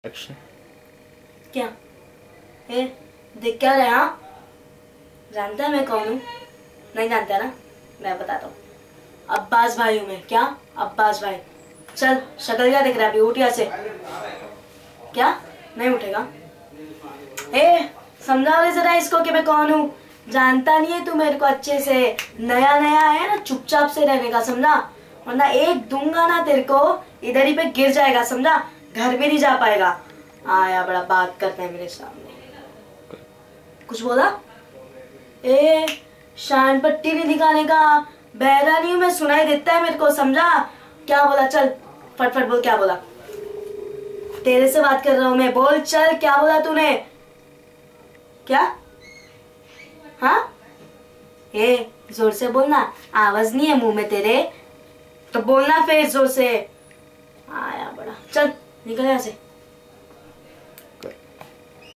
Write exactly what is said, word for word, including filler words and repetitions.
Action. क्या ए, देख क्या रहे? हाँ, जानता है मैं कौन हूँ? नहीं जानता ना, मैं बताता हूँ। अब्बास भाई हूँ मैं। क्या अब्बास भाई? चल, शक्ल क्या दिख रहा है अभी? उठ यहाँ से। क्या नहीं उठेगा? ए, समझा रहे जरा इसको कि मैं कौन हूँ। जानता नहीं है तू मेरे को अच्छे से, नया नया है ना, चुपचाप से रहने का, समझा? वरना एक दूंगा ना तेरे को, इधर ही पे गिर जाएगा, समझा? घर भी नहीं जा पाएगा। आया बड़ा बात करता है मेरे सामने। कुछ बोला? ए, शान पट्टी नहीं दिखाने का, बहरा नहीं हूं मैं, सुनाई देता है मेरे को, समझा? क्या बोला? चल फटफट बोल, क्या बोला? तेरे से बात कर रहा हूं मैं, बोल चल, क्या बोला तूने? क्या? हाँ, ए जोर से बोलना, आवाज नहीं है मुंह में तेरे, तो बोलना फिर जोर से। आया बड़ा, चल निकल यहाँ से।